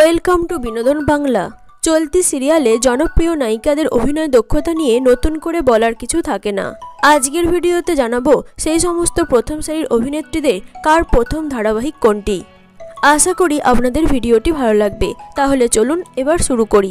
Welcome to বিনোদন বাংলা। চলতি সিরিয়ালে জনপ্রিয় নায়িকাদের অভিনয় দক্ষতা নিয়ে নতুন করে বলার কিছু থাকে না। আজকের ভিডিওতে জানাবো সেই সমস্ত প্রথম সারির অভিনেত্রীদের কার প্রথম ধারাবাহিক কোনটি। আশা করি আপনাদের ভিডিওটি ভালো লাগবে। তাহলে চলুন এবার শুরু করি।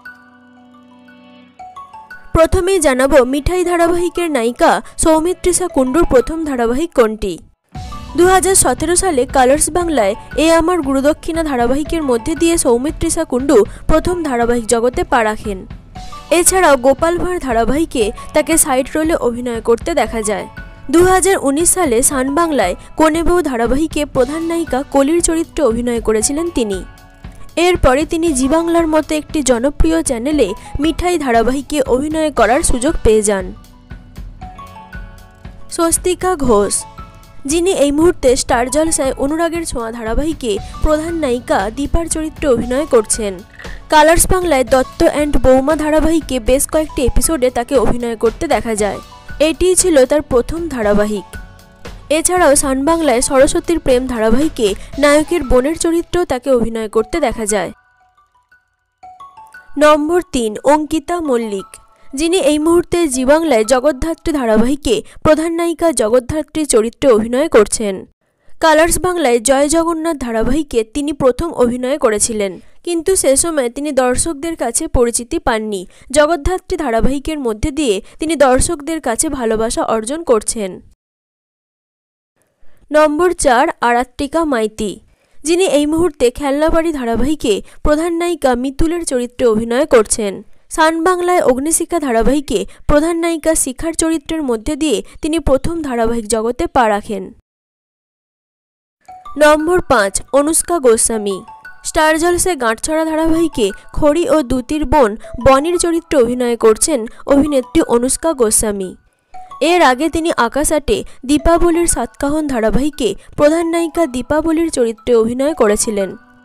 প্রথমেই জানাবো মিঠাই ধারাবাহিকের নায়িকা সৌমিত্রিষা কুণ্ডুর প্রথম ধারাবাহিক কোনটি। 2017 সালে কালার্স বাংলায় এ আমার গুরুদক্ষিণা ধারাবাহিকের মধ্যে দিয়ে সৌমিত্রিষা কুণ্ডু প্রথম ধারাবাহিক জগতে পা রাখেন। এছাড়াও গোপাল ভাঁড় ধারাবাহিকে তাকে সাইড রোলে অভিনয় করতে দেখা যায়। 2019 সালে সান বাংলায় কোনে বউ ধারাবাহিকে প্রধান নায়িকা কলির চরিত্রে অভিনয় করেছিলেন তিনি। এরপরে তিনি জি বাংলার মতো একটি জনপ্রিয় চ্যানেলে মিঠাই ধারাবাহিকে অভিনয় করার সুযোগ পেয়ে যান। স্বস্তিকা ঘোষ, যিনি এই মুহূর্তে স্টার জলসায় অনুরাগের ছোঁয়া ধারাবাহিকে প্রধান নায়িকা দীপার চরিত্রে অভিনয় করছেন। কালার্স বাংলায় দত্ত অ্যান্ড বৌমা ধারাবাহিকে বেশ কয়েকটি এপিসোডে তাকে অভিনয় করতে দেখা যায়। এটিই ছিল তার প্রথম ধারাবাহিক। এছাড়াও সান বাংলায় সরস্বতীর প্রেম ধারাবাহিকে নায়কের বোনের চরিত্রেও তাকে অভিনয় করতে দেখা যায়। নম্বর 3, অঙ্কিতা মল্লিক, যিনি এই মুহূর্তে জি বাংলায় জগদ্ধাত্রী ধারাবাহিকে প্রধান নায়িকা জগদ্ধাত্রীর চরিত্রে অভিনয় করছেন। কালার্স বাংলায় জয় জগন্নাথ ধারাবাহিকে তিনি প্রথম অভিনয় করেছিলেন, কিন্তু সে সময় তিনি দর্শকদের কাছে পরিচিতি পাননি। জগদ্ধাত্রী ধারাবাহিকের মধ্যে দিয়ে তিনি দর্শকদের কাছে ভালোবাসা অর্জন করছেন। নম্বর 4, আরাত্রিকা মাইতি, যিনি এই মুহূর্তে খেলনাবাড়ি ধারাবাহিকে প্রধান নায়িকা মিতুলের চরিত্রে অভিনয় করছেন। সান বাংলায় অগ্নিশিখা ধারাবাহিকে প্রধান নায়িকা শিখার চরিত্রের মধ্যে দিয়ে তিনি প্রথম ধারাবাহিক জগতে পা রাখেন। নম্বর 5, অনুষ্কা গোস্বামী, স্টার জলসায় গাঁটছড়া ধারাবাহিকে খড়ি ও দ্যুতির বোন বনির চরিত্রে অভিনয় করছেন অভিনেত্রী অনুষ্কা গোস্বামী। এর আগে তিনি আকাশাটে দীপাবলির সাতকাহন ধারাবাহিকে প্রধান নায়িকা দীপাবলির চরিত্রে অভিনয় করেছিলেন।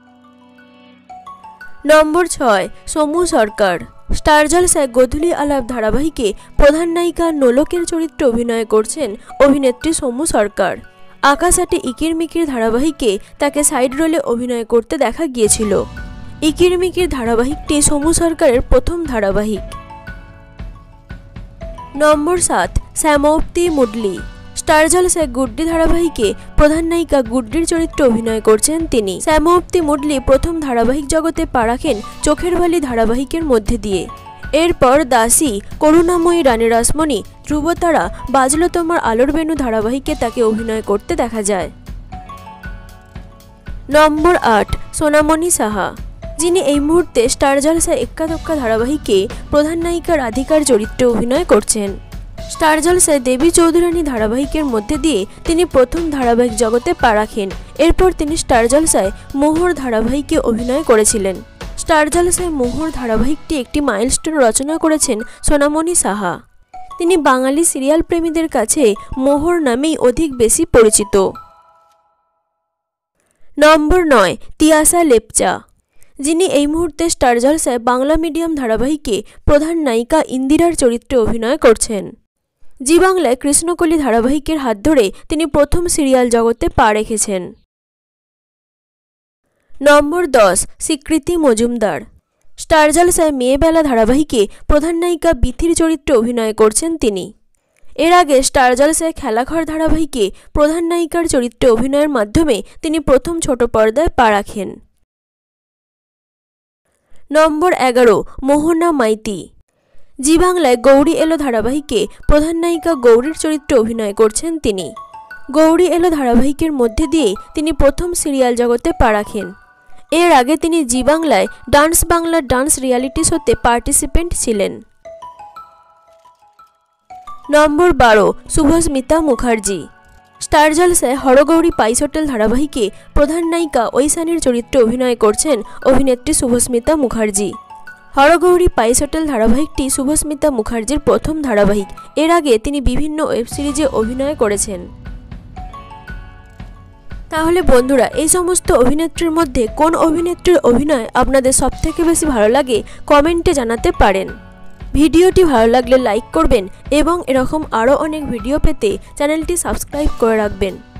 নম্বর 6, সমু সরকার, স্টার জলসায় গোধূলি আলাপ ধারাবাহিকে প্রধান নায়িকা নোলকের চরিত্রে অভিনয় করছেন অভিনেত্রী সমু সরকার। আকাশাটে ইকিরমিকির ধারাবাহিকে তাকে সাইড রোলে অভিনয় করতে দেখা গিয়েছিল। ইকিরমিকির ধারাবাহিকটি সমু সরকারের প্রথম ধারাবাহিক। নম্বর 7, শ্যামাপ্তি মুডলি, স্টার জলসায় গুড্ডি ধারাবাহিকে প্রধান নায়িকা গুড্ডির চরিত্রে অভিনয় করছেন তিনি। শ্যামাপ্তি মুডলি প্রথম ধারাবাহিক জগতে পা রাখেন চোখের বালি ধারাবাহিকের মধ্যে দিয়ে। এরপর দাসী, করুণাময়ী রানী রাসমণি, ধ্রুবতারা, বাজলো তোমার আলোর বেনু ধারাবাহিকে তাকে অভিনয় করতে দেখা যায়। নম্বর 8, সোনামণি সাহা, যিনি এই মুহূর্তে স্টার জলসায় এক্কা দক্কা ধারাবাহিকে প্রধান নায়িকা রাধিকার চরিত্রে অভিনয় করছেন। স্টার জলসায় দেবী চৌধুরানী ধারাবাহিকের মধ্যে দিয়ে তিনি প্রথম ধারাবাহিক জগতে পা রাখেন। এরপর তিনি স্টার জলসায় মোহর ধারাবাহিকে অভিনয় করেছিলেন। স্টার জলসায় মোহর ধারাবাহিকটি একটি মাইলস্টোন রচনা করেছেন সোনামণি সাহা। তিনি বাঙালি সিরিয়াল প্রেমীদের কাছে মোহর নামেই অধিক বেশি পরিচিত। নম্বর 9, তিয়াসা লেপচা, যিনি এই মুহূর্তে স্টার জলসায় বাংলা মিডিয়াম ধারাবাহিকে প্রধান নায়িকা ইন্দিরার চরিত্রে অভিনয় করছেন। জি বাংলায় কৃষ্ণকলি ধারাবাহিকের হাত ধরে তিনি প্রথম সিরিয়াল জগতে পা রেখেছেন। নম্বর 10, স্বীকৃতি মজুমদার, স্টার জলসায় মেয়েবেলা ধারাবাহিকে প্রধান নায়িকা বিথির চরিত্রে অভিনয় করছেন তিনি। এর আগে স্টার জলসায় খেলাঘর ধারাবাহিকে প্রধান নায়িকার চরিত্রে অভিনয়ের মাধ্যমে তিনি প্রথম ছোট পর্দায় পা রাখেন। নম্বর 11, মোহনা মাইতি, জি বাংলায় গৌরী এলো ধারাবাহিকে প্রধান নায়িকা গৌরীর চরিত্রে অভিনয় করছেন তিনি। গৌরী এলো ধারাবাহিকের মধ্যে দিয়ে তিনি প্রথম সিরিয়াল জগতে পা রাখেন। এর আগে তিনি জি বাংলায় ডান্স বাংলা ডান্স রিয়ালিটি শোতে পার্টিসিপেন্ট ছিলেন। নম্বর 12, শুভস্মিতা মুখার্জি, স্টার জলসায় হরগৌরী পাইস হোটেল ধারাবাহিকে প্রধান নায়িকা ঐশানীর চরিত্রে অভিনয় করছেন অভিনেত্রী শুভস্মিতা মুখার্জি। হরগৌরী পাইস হোটেল ধারাবাহিকটি শুভস্মিতা মুখার্জির প্রথম ধারাবাহিক। এর আগে তিনি বিভিন্ন ওয়েব সিরিজে অভিনয় করেছেন। তাহলে বন্ধুরা, এই সমস্ত অভিনেত্রীর মধ্যে কোন অভিনেত্রীর অভিনয় আপনাদের সবথেকে বেশি ভালো লাগে কমেন্টে জানাতে পারেন। ভিডিওটি ভালো লাগলে লাইক করবেন এবং এরকম আরও অনেক ভিডিও পেতে চ্যানেলটি সাবস্ক্রাইব করে রাখবেন।